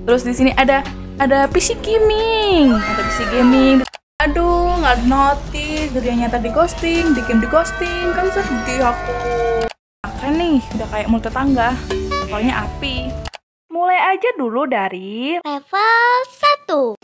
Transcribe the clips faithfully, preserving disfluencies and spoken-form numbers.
Terus di sini ada ada P C gaming, ada P C gaming. Aduh, nggak ada notis, gerianya tadi ghosting, di game di ghosting, kan sedih aku. Keren nih, udah kayak mulut tetangga, soalnya api. Mulai aja dulu dari level satu.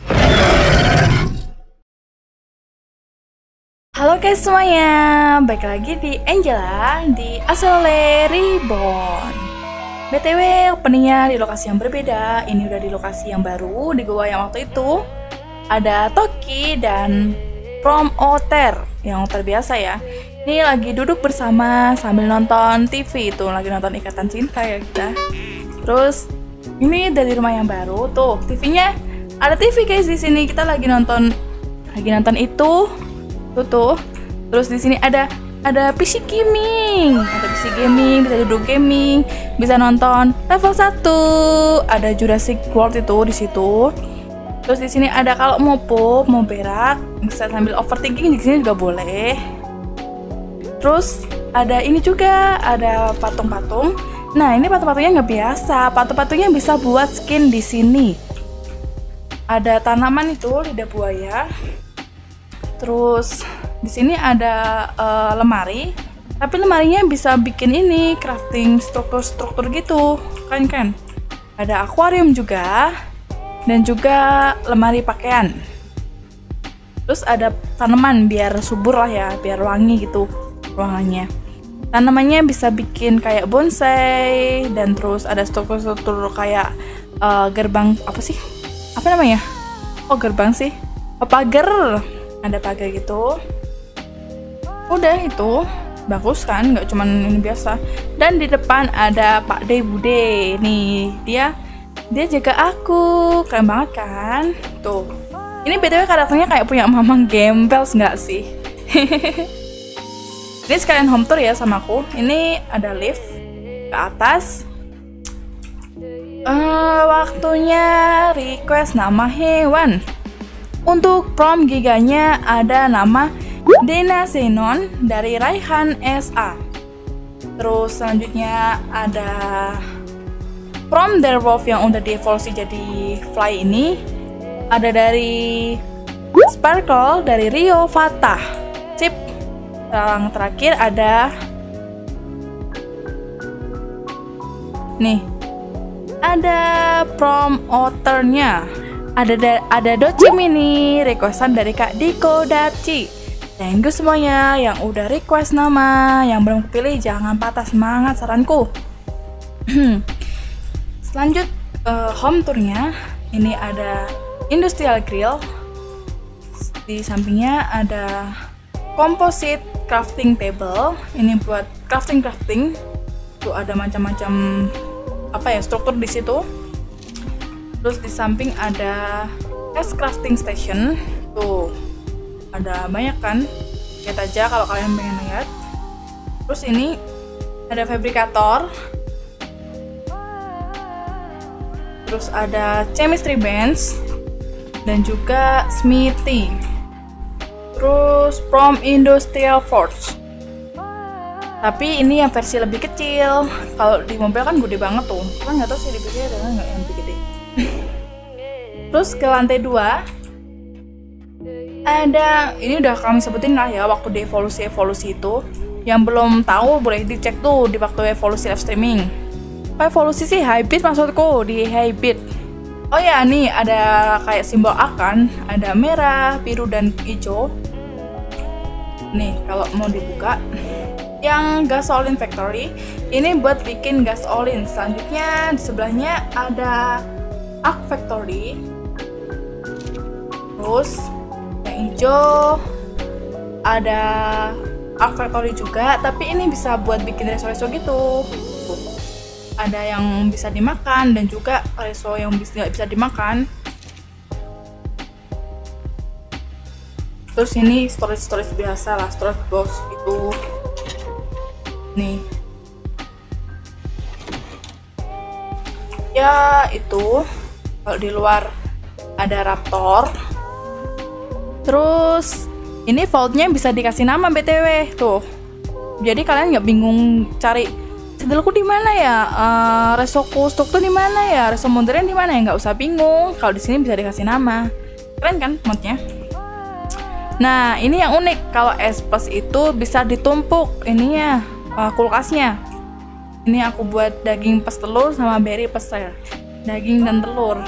Halo guys semuanya, balik lagi di Angela di Asole Reborn. B T W openingnya di lokasi yang berbeda. Ini udah di lokasi yang baru, di gua yang waktu itu. Ada Toki dan Prom Otter yang terbiasa ya. Ini lagi duduk bersama sambil nonton T V, itu lagi nonton Ikatan Cinta ya kita. Terus ini dari rumah yang baru tuh, T V-nya ada T V guys di sini. Kita lagi nonton lagi nonton itu. Tuh tuh. Terus di sini ada ada P C gaming, ada P C gaming, bisa duduk gaming, bisa nonton level satu, ada Jurassic World itu di situ. Terus di sini ada kalau mau pup, mau berak, bisa sambil overthinking di sini juga boleh. Terus ada ini juga, ada patung-patung. Nah, ini patung-patungnya nggak biasa, patung-patungnya bisa buat skin di sini. Ada tanaman itu, lidah buaya. Terus di sini ada uh, lemari, tapi lemarinya bisa bikin ini crafting struktur-struktur gitu, kan kan. Ada akuarium juga, dan juga lemari pakaian. Terus ada tanaman biar subur lah ya, biar wangi gitu ruangannya. Tanamannya bisa bikin kayak bonsai, dan terus ada struktur-struktur kayak uh, gerbang apa sih? Apa namanya? Oh gerbang sih, oh, pagar. Ada pagar gitu. Udah itu bagus kan, nggak cuman ini biasa. Dan di depan ada Pak De Bude nih, dia dia jaga aku, keren banget kan tuh. Ini B T W karakternya kayak punya Mamang Gembels nggak sih? Ini sekalian home tour ya sama aku. Ini ada lift ke atas. Uh, waktunya request nama hewan. Untuk prom giganya ada nama Dena Zenon dari Raihan S A. Terus selanjutnya ada prom Derwolf yang udah dievolusi jadi fly ini. Ada dari Sparkle dari Rio Fatah. Sip. Yang terakhir ada nih. Ada prom Otternya. Ada da ada Doci Mini, requestan dari Kak Diko Daci. Thank you semuanya yang udah request nama, yang belum kepilih jangan patah semangat saranku. Selanjut uh, home tournya, ini ada Industrial Grill. Di sampingnya ada Composite Crafting Table. Ini buat crafting crafting. Tuh ada macam-macam apa ya struktur di situ. Terus di samping ada S Crafting Station. Tuh ada banyak kan, lihat aja kalau kalian pengen lihat. Terus ini ada fabrikator. Terus ada chemistry bench dan juga smithy. Terus from industrial forge. Tapi ini yang versi lebih kecil. Kalau di mobil kan gede banget tuh. Kan nggak tahu sih di P C ada nggak yang lebih gede. Terus ke lantai dua ada, ini udah kami sebutin lah ya waktu di evolusi-evolusi itu. Yang belum tahu boleh dicek tuh di waktu evolusi live streaming. Oh, evolusi sih hybrid maksudku, di hybrid. Oh ya, nih ada kayak simbol akan, ada merah, biru, dan hijau. Nih kalau mau dibuka, yang gasoline factory ini buat bikin gasolin. Selanjutnya di sebelahnya ada Arc Factory. Terus yang hijau ada Arc Factory juga, tapi ini bisa buat bikin reso-reso gitu. Ada yang bisa dimakan dan juga reso yang bisa nggak bisa dimakan. Terus ini storage-storage biasa lah, storage box gitu. Nih. Ya itu kalau di luar ada Raptor. Terus ini vaultnya bisa dikasih nama B T W tuh. Jadi kalian nggak bingung cari Sandalku di mana ya? Uh, resoku stuk tuh di mana ya? Reso modern di mana ya? Nggak usah bingung. Kalau di sini bisa dikasih nama. Keren kan modnya? Nah, ini yang unik. Kalau Espes itu bisa ditumpuk ininya, uh, kulkasnya. Ini aku buat daging pes telur sama berry pesel. Daging dan telur.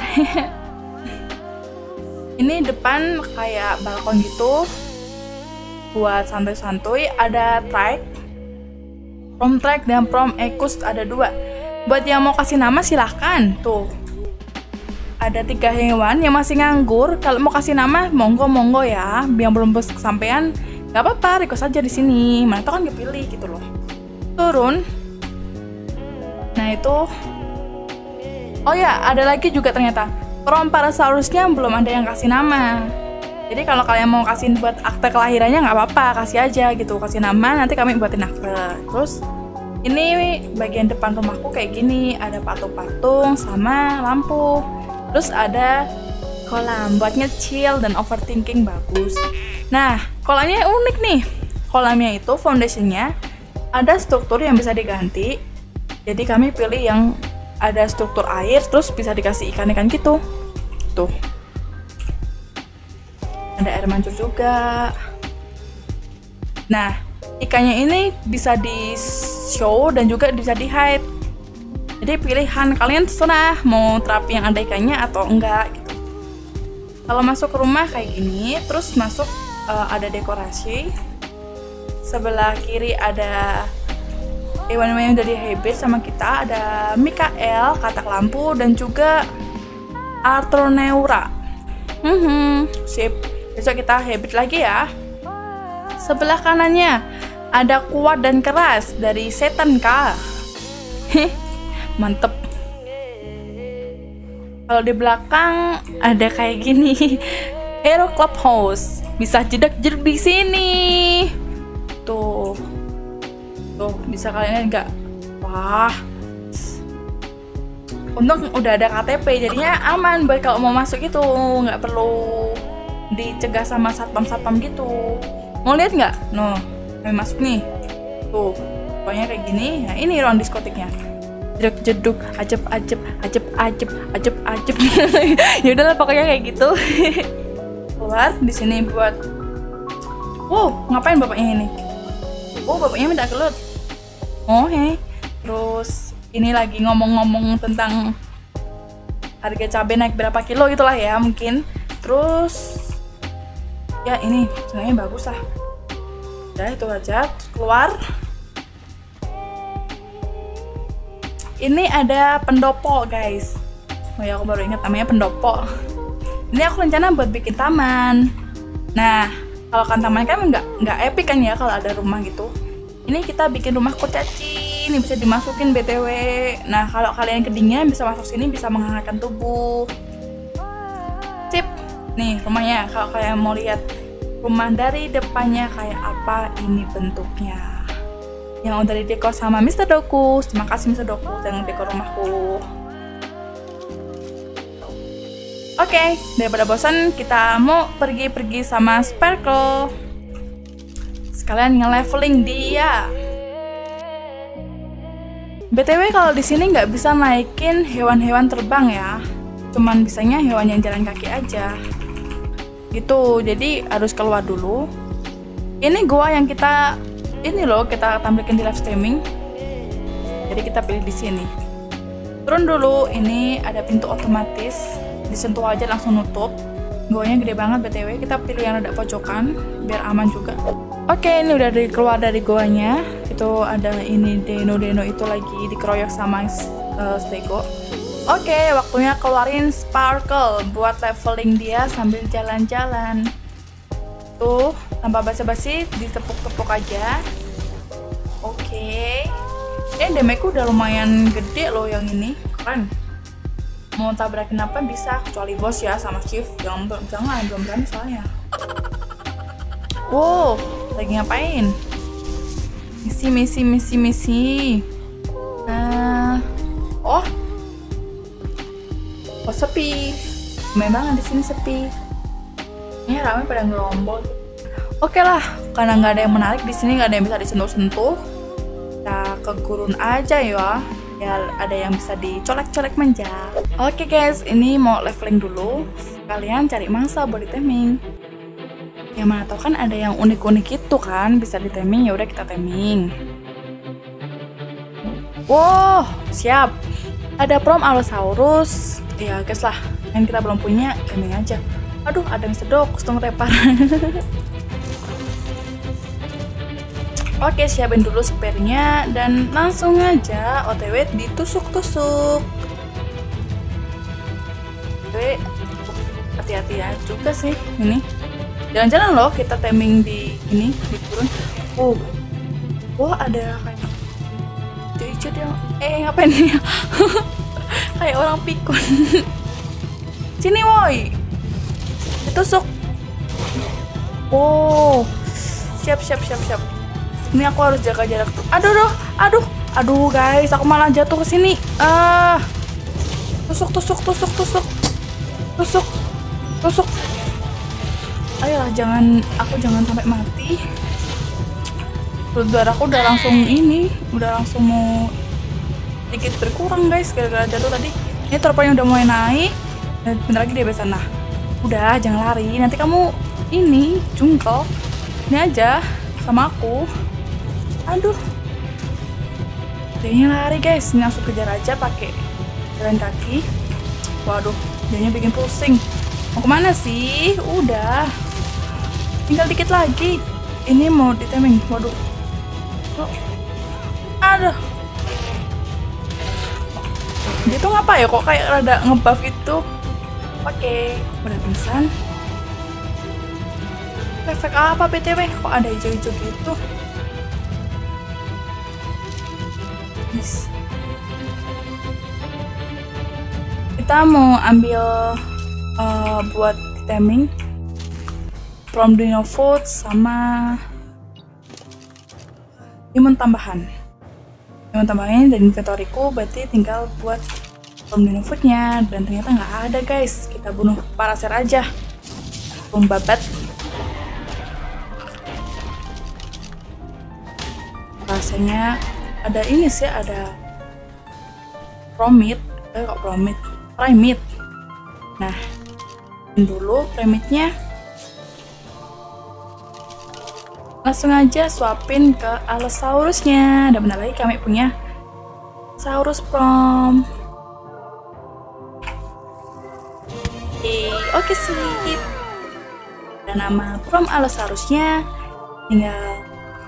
Ini depan kayak balkon gitu. Buat santuy-santuy. Ada track. Prom track dan prom ekus ada dua. Buat yang mau kasih nama silahkan. Tuh. Ada tiga hewan yang masih nganggur. Kalau mau kasih nama, monggo-monggo ya. Yang belum kesampaian, nggak apa-apa, request aja di sini. Mana itu kan kepilih gitu loh. Turun. Nah itu. Oh ya, ada lagi juga ternyata. Prom Parasaurusnya belum ada yang kasih nama. Jadi kalau kalian mau kasih buat akte kelahirannya nggak apa-apa, kasih aja gitu. Kasih nama, nanti kami buatin akte. Terus ini bagian depan rumahku kayak gini. Ada patung-patung sama lampu. Terus ada kolam buat nge-chill dan overthinking bagus. Nah, kolamnya unik nih. Kolamnya itu foundationnya ada struktur yang bisa diganti. Jadi kami pilih yang ada struktur air, terus bisa dikasih ikan-ikan gitu. Tuh. Ada air mancur juga. Nah, ikannya ini bisa di show dan juga bisa di hide. Jadi pilihan kalian terserah mau terapi yang ada ikannya atau enggak gitu. Kalau masuk ke rumah kayak gini, terus masuk uh, ada dekorasi. Sebelah kiri ada hewan-hewan yang udah di-habit sama kita. Ada Mikael, katak lampu, dan juga Arthroneura. Hmm, sip. Besok kita habit lagi ya. Sebelah kanannya ada kuat dan keras dari Setan K. Mantep. Kalau di belakang ada kayak gini. Hero Clubhouse. Bisa jedak-jeduk di sini. Tuh. Tuh, bisa kalian nggak? Wah. Untung udah ada K T P, jadinya aman buat kalau mau masuk itu, nggak perlu dicegah sama satpam-satpam gitu. Mau lihat nggak? No, kami masuk nih. Tuh, pokoknya kayak gini. Nah, ini ruang diskotiknya. Jeduk-jeduk, ajep-ajep, ajep-ajep, ajep-ajep. Ya udahlah pokoknya kayak gitu. Keluar di sini buat. Wow, ngapain bapaknya ini? Oh, bapaknya minta gelut. Oh, he. Terus ini lagi ngomong-ngomong tentang harga cabai naik berapa kilo gitulah ya mungkin. Terus ya ini sebenarnya bagus lah. Ya itu aja. Keluar. Ini ada pendopo guys. Oh ya aku baru ingat namanya pendopo. Ini aku rencana buat bikin taman. Nah kalau kan taman kan nggak nggak epic kan ya kalau ada rumah gitu. Ini kita bikin rumah kurcaci. Ini bisa dimasukin B T W. Nah kalau kalian kedinginan bisa masuk sini, bisa menghangatkan tubuh. Sip. Nih rumahnya. Kalau kalian mau lihat rumah dari depannya kayak apa ini bentuknya. Yang udah didekor sama mister Doku. Terima kasih mister Doku yang dekor rumahku. Oke, okay, daripada bosan kita mau pergi-pergi sama Sparkle. Sekalian nge-leveling dia. B T W kalau di sini nggak bisa naikin hewan-hewan terbang ya. Cuman bisanya hewan yang jalan kaki aja. Gitu, jadi harus keluar dulu. Ini gua yang kita ini loh kita tampilkan di live streaming. Jadi kita pilih di sini. Turun dulu, ini ada pintu otomatis. Disentuh aja langsung nutup. Goanya gede banget B T W. Kita pilih yang ada pojokan biar aman juga. Oke, ini udah dari keluar dari goanya. Itu ada ini deno-deno itu lagi dikeroyok sama uh, Stego. Oke, waktunya keluarin Sparkle buat leveling dia sambil jalan-jalan. Tuh, tanpa basa-basi ditepuk-tepuk aja. Oke. Eh, damage-ku udah lumayan gede loh yang ini. Keren. Mau tabrakin apa bisa, kecuali bos ya sama chief. Jangan, jangan, belum berani soalnya. Wow, lagi ngapain? Misi, misi, misi, misi. Nah, oh, oh sepi. Memang di sini sepi. Ini ramai pada ngerombol. Oke lah, karena nggak ada yang menarik di sini, nggak ada yang bisa disentuh-sentuh. Kita ke gurun aja ya. Ya ada yang bisa dicolek-colek manja. Oke guys, ini mau leveling dulu. Kalian cari mangsa buat diteming. Yang mana tau kan ada yang unik-unik itu kan bisa diteming, ya udah kita teming. Wow, siap. Ada Prom Allosaurus. Ya guys lah, yang kita belum punya teming aja. Aduh, ada yang sedok, setengah tepar. Oke, siapin dulu spare-nya dan langsung aja O T W ditusuk-tusuk. Oke, hati-hati ya juga sih ini. Jangan-jangan loh kita timing di ini di turun. Oh, wah ada kayak hijau dia. Eh ngapain dia? Kayak orang pikun. Sini woi, ditusuk. Oh, siap siap siap siap. Ini aku harus jaga jarak tuh. Aduh, aduh, aduh, aduh guys, aku malah jatuh ke sini. Ah, tusuk, tusuk, tusuk, tusuk, tusuk, tusuk. Ayolah, jangan, aku jangan sampai mati. Darahku udah langsung ini, udah langsung mau sedikit berkurang guys, gara-gara jatuh tadi. Ini torpanya udah mulai naik. Dan bentar lagi dia bisa. Nah, udah, jangan lari. Nanti kamu ini jungkel. Ini aja sama aku. Aduh, dianya lari guys, ini langsung kejar aja pakai jalan kaki. Waduh, dianya bikin pusing. Mau kemana sih? Udah, tinggal dikit lagi. Ini mau diteming. Waduh, oh. Aduh, dia tuh ngapa ya? Kok kayak rada ngebuff gitu? Oke, udah pingsan. Efek apa B T W? Kok ada hijau-hijau gitu? Yes. Kita mau ambil uh, buat timing from Dino Food sama imun tambahan. Imun tambahannya dari inventoryku, berarti tinggal buat from Dino Foodnya. Dan ternyata nggak ada guys. Kita bunuh Parasaur aja. Pembabat. Rasanya ada ini sih, ada Promit, eh kok Promit, Primate. Nah, ini dulu Primate-nya. Langsung aja swapin ke Allosaurus-nya. Dan benar lagi kami punya Saurus Prom. Oke, oke sip. Dan nama Prom Allosaurus-nya tinggal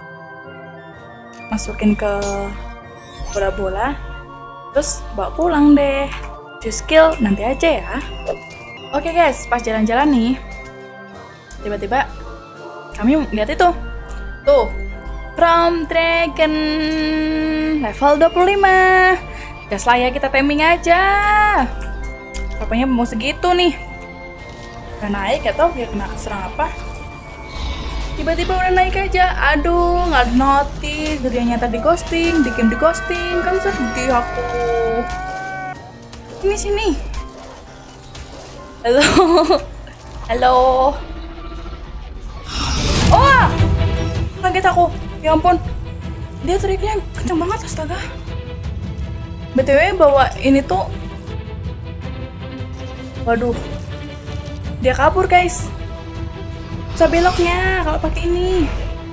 masukin ke bola-bola, terus bawa pulang deh. Choose skill nanti aja ya. Oke guys, pas jalan-jalan nih, tiba-tiba kami lihat itu tuh, From Dragon level dua puluh lima. Gas lah ya, kita timing aja. Rupanya mau segitu nih. Udah naik, gak tau dia kena serang apa. Tiba-tiba udah naik aja. Aduh, nggak notice. Dirinya tadi ghosting, di game di ghosting. Kan sedih aku. Sini, sini. Halo. Halo. Oh, kaget aku. Ya ampun. Dia triknya kenceng banget, astaga. B T W bawa ini tuh. Waduh. Dia kabur, guys. Bisa beloknya kalau pakai ini.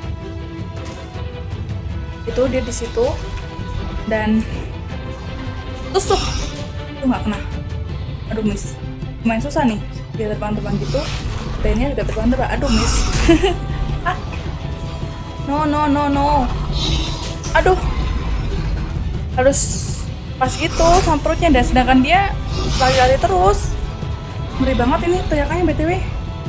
Itu dia di situ dan tusuk. Itu nggak kena. Aduh miss. Lumayan susah nih. Dia terbang-terbang gitu. Tennya juga terbang-terbang. Aduh miss. Ah. No no no no. Aduh. Harus pas gitu sama perutnya, dan sedangkan dia lari-lari terus. Ngeri banget ini teriakannya B T W.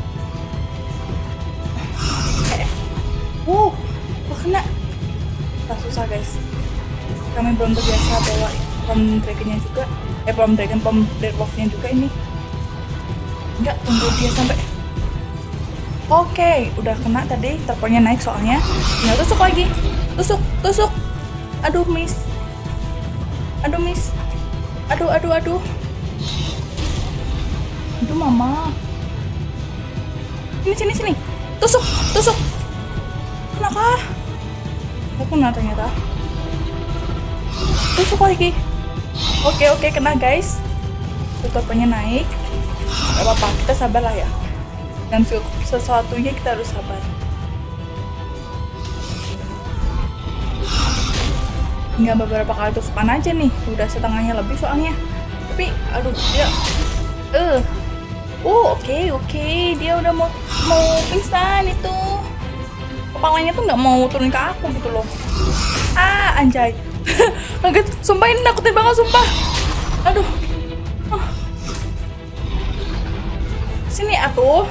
Wow, kok kena? Tak susah guys. Kami belum terbiasa bawa Pom Dragonnya juga. Eh Pom Dragon, Pom Dragonnya juga ini. Enggak, tunggu dia sampai. Oke, udah kena tadi. Teleponnya naik soalnya. Tinggal tusuk lagi. Tusuk, tusuk. Aduh miss. Aduh miss. Aduh, aduh, aduh. Aduh mama. Sini, sini, sini. Tusuk, tusuk. Kenapa? Aku kena ternyata. tusuk lagi. Oke oke kena guys. Tutupnya naik. Gak apa-apa, kita sabar lah ya. Dan sesuatunya kita harus sabar. Nggak beberapa kali tusukan aja nih, udah setengahnya lebih soalnya. Tapi aduh dia eh uh. oh oke okay, oke okay. Dia udah mau mau pingsan itu. Kepalanya tuh nggak mau turun ke aku gitu loh. Ah anjay. Kaget, sumpah ini nakutin banget sumpah. Aduh. Oh. Sini atuh.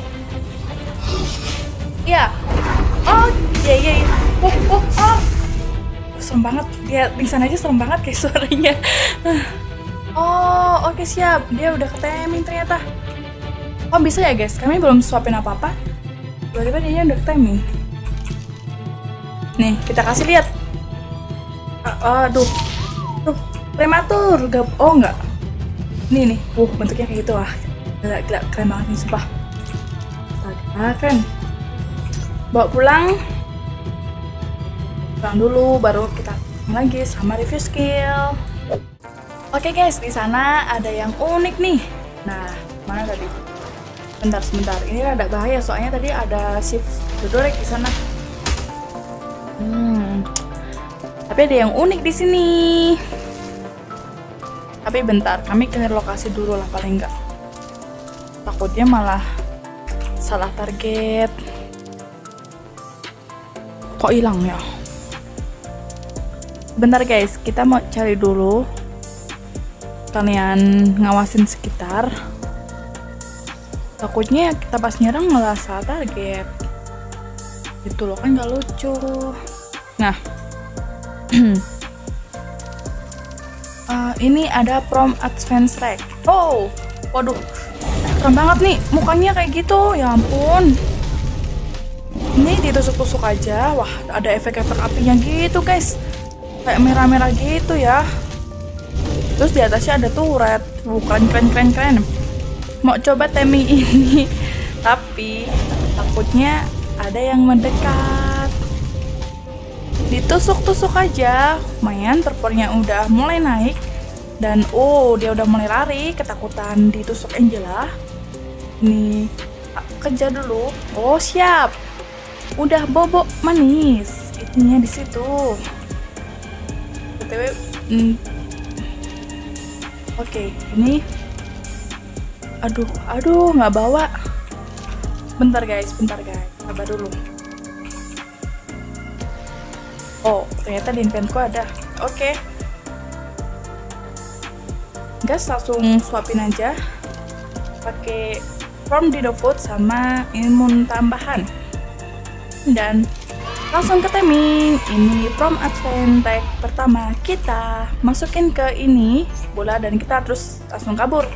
Ya. Oh iya iya. iya. Oh oh oh. Serem banget, dia pingsan aja serem banget kayak suaranya. Oh oke okay, siap, dia udah keteming ternyata. Oh bisa ya guys, kami belum suapin apa-apa. Tiba-tiba dia udah keteming. Nih kita kasih lihat. Uh, aduh, tuh prematur, gak, oh enggak. Nih nih, uh bentuknya kayak gitu ah. Gila, gila, keren banget nih sumpah. Astaga, keren. Bawa pulang. Pulang dulu, baru kita lagi sama review skill. Oke guys, di sana ada yang unik nih. Nah, mana tadi? Bentar, sebentar. Ini rada bahaya soalnya tadi ada shift dodorek di sana. Hmm. Tapi ada yang unik di sini. Tapi bentar, kami ke lokasi dulu lah paling enggak. Takutnya malah salah target. Kok hilang ya? Bentar guys, kita mau cari dulu. Kalian ngawasin sekitar. Takutnya kita pas nyerang malah salah target. Itu loh kan gak lucu. Nah. uh, ini ada Prom Advance Rack. Oh, waduh. Keren banget nih, mukanya kayak gitu. Ya ampun. Ini ditusuk-tusuk aja. Wah, ada efek-efek apinya gitu guys. Kayak merah-merah gitu ya. Terus di atasnya ada turret. Bukan keren-keren-keren. Mau coba teming ini, tapi takutnya ada yang mendekat. Ditusuk-tusuk aja. Lumayan, perfornya udah mulai naik. Dan oh, dia udah mulai lari. Ketakutan ditusuk Angela. Nih, kejar dulu. Oh, siap. Udah bobok manis. Itunya di situ. B T W, hmm. Oke, okay, ini. Aduh, aduh, nggak bawa. Bentar guys, bentar guys, sabar dulu. Oh, ternyata di inventku ada. Oke. Okay. Gas langsung suapin aja. Pakai From Dino Food sama imun tambahan. Dan langsung ke teming. Ini Prom Advance Rack pertama kita masukin ke ini bola dan kita terus langsung kabur.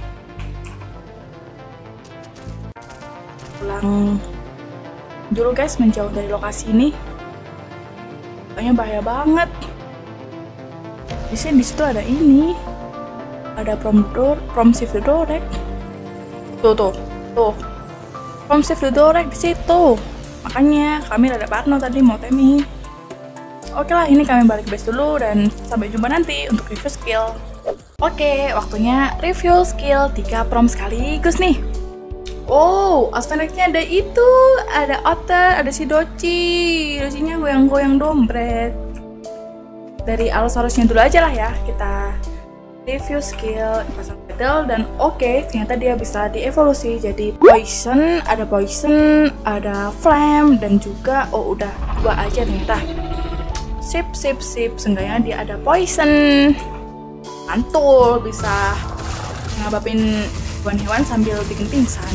Pulang dulu guys, menjauh dari lokasi ini. Kayaknya bahaya banget. Di sini di situ ada ini. Ada Prom door, Prom Shift Dodorek. Tuh tuh, tuh. Prom Shift Dodorek di situ. Makanya kami rada parno tadi mau teming. Oke lah, ini kami balik base dulu dan sampai jumpa nanti untuk review skill. Oke, waktunya review skill tiga prom sekaligus nih. Oh, aspeknya ada itu, ada Otter, ada si Doci. Docinya goyang-goyang dompet. Dari Allosaurusnya dulu aja lah ya, kita review skill pasang battle dan oke, okay, ternyata dia bisa dievolusi jadi poison, ada poison, ada flame dan juga oh udah dua aja ternyata. Sip sip sip, seenggaknya dia ada poison. Mantul, bisa ngabapin hewan-hewan sambil bikin pingsan.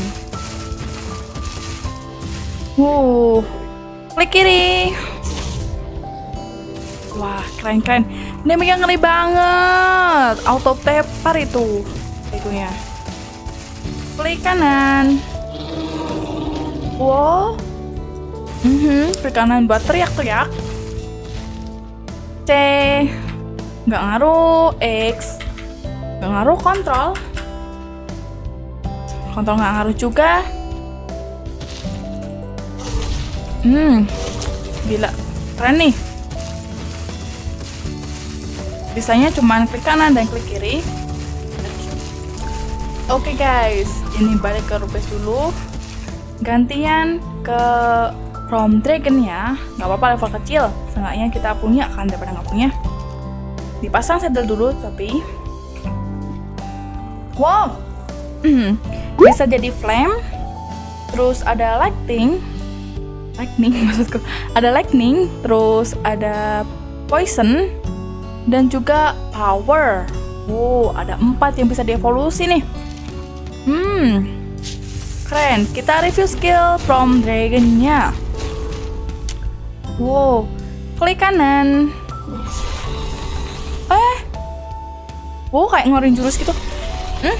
Wuh, klik kiri. Wah, keren-keren. Ini megang ngeri banget. Auto tepar itu. Itunya. Klik kanan. Wow. Mhm, klik kanan buat teriak-teriak. C. Nggak ngaruh. X. Nggak ngaruh kontrol. Kontrol nggak ngaruh juga. Hmm. Gila. Keren nih. Bisanya cuman klik kanan dan klik kiri. Oke guys, ini balik ke Rupes dulu. Gantian ke From Dragon ya. Nggak apa-apa level kecil, seenggaknya kita punya kan daripada nggak punya. Dipasang saddle dulu tapi. Wow, bisa jadi flame. Terus ada lightning, lightning maksudku. Ada lightning, terus ada poison dan juga power. Wow, ada empat yang bisa dievolusi nih. Hmm, keren. Kita review skill From Dragon-nya. Wow, klik kanan. Eh, wow, kayak ngeluarin jurus gitu. Hmm?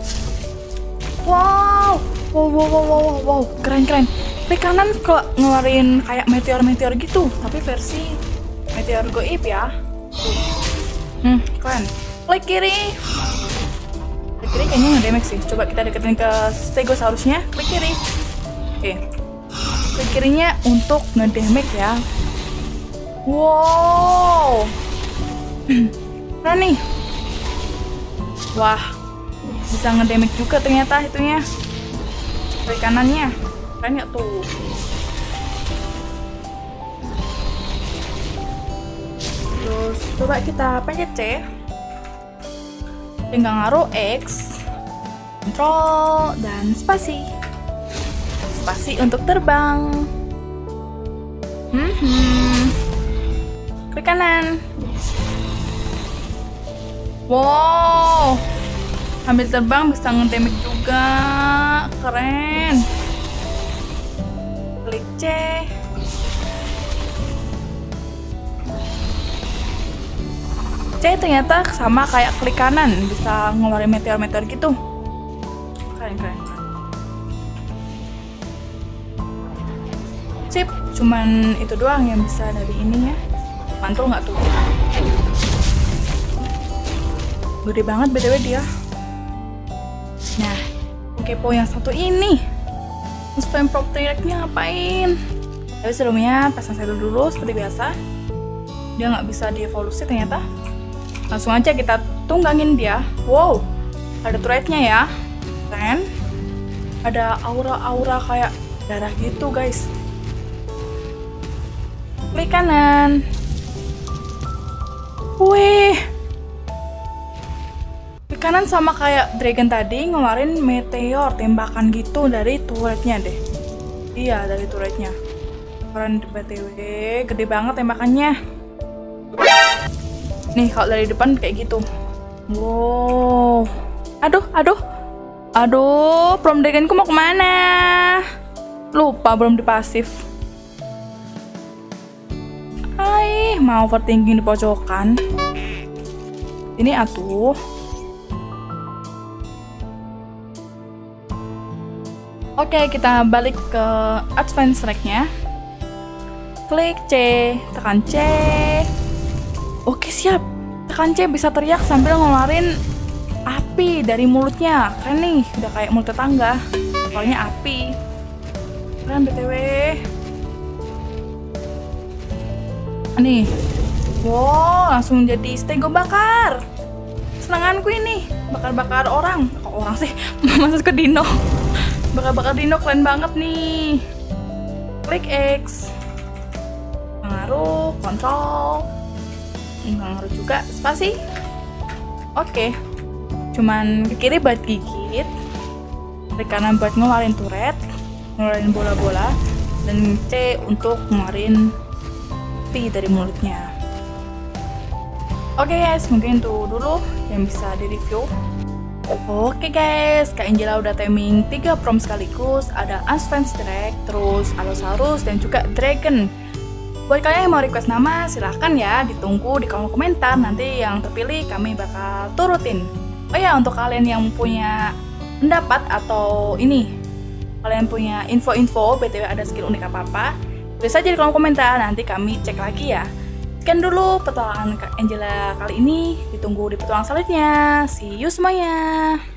Wow, wow, wow, wow, wow, wow, keren, keren. Klik kanan ke ngeluarin kayak meteor-meteor gitu, tapi versi meteor goib ya. Hmm, keren. Klik kiri. Klik kiri kayaknya nggak damage sih. Coba kita deketin ke Stegosaurusnya. Klik kiri. Oke. Klik kirinya untuk ngedamage ya. Wow. Keren nih. Wah. Bisa ngedamage juga ternyata itunya. Klik kanannya. Keren ya tuh. Terus coba kita pencet C. Tinggal ngaruh X, Control, dan spasi. Spasi untuk terbang. Hmm, klik kanan. Wow, ambil terbang bisa ngedamage juga. Keren. Klik C. C ternyata sama kayak klik kanan, bisa ngeluarin meteor-meteor gitu. Keren, keren, keren. Sip, cuman itu doang yang bisa dari ini ya. Mantul nggak tuh? Gede banget B T W dia. Nah, kepo yang satu ini. Spam prop track-nya ngapain? Tapi sebelumnya pasang saddle dulu seperti biasa. Dia nggak bisa dievolusi ternyata. Langsung aja kita tunggangin dia. Wow, ada turretnya ya. Keren. Ada aura-aura kayak darah gitu guys. Klik kanan. Wih, klik kanan sama kayak dragon tadi, ngeluarin meteor tembakan gitu dari turretnya deh. Iya, dari turretnya. Keren B T W, gede banget tembakannya. Nih, kalau dari depan kayak gitu. Wow. Aduh, aduh. Aduh, From Dragon-ku mau kemana? Lupa belum dipasif. Hai, mau overthinking di pojokan. Ini atuh. Oke, kita balik ke advance track-nya. Klik C, tekan C. Oke, siap. Tekan C bisa teriak sambil ngeluarin api dari mulutnya. Keren nih, udah kayak mulut tetangga. Soalnya api. Keren B T W. Nih. Wow, langsung jadi stego bakar. Senanganku ini, bakar-bakar orang. Kok orang sih? Maksudku dino. Bakar-bakar dino keren banget nih. Klik X. Pengaruh, kontrol. Ngaruh juga spasi. Oke, cuman ke kiri buat gigit, klik kanan buat ngeluarin turret, ngeluarin bola-bola, dan C untuk ngeluarin api dari mulutnya. Oke guys, mungkin itu dulu yang bisa di review. Oke guys, Kak Angela udah timing tiga prom sekaligus. Ada Advance Track, terus Allosaurus, dan juga Dragon. Buat kalian yang mau request nama, silahkan ya, ditunggu di kolom komentar. Nanti yang terpilih kami bakal turutin. Oh ya, untuk kalian yang punya pendapat atau ini, kalian punya info-info, B T W ada skill unik apa-apa, tulis aja di kolom komentar, nanti kami cek lagi ya. Sekian dulu petualangan Kak Angela kali ini, ditunggu di petualangan selanjutnya. See you semuanya!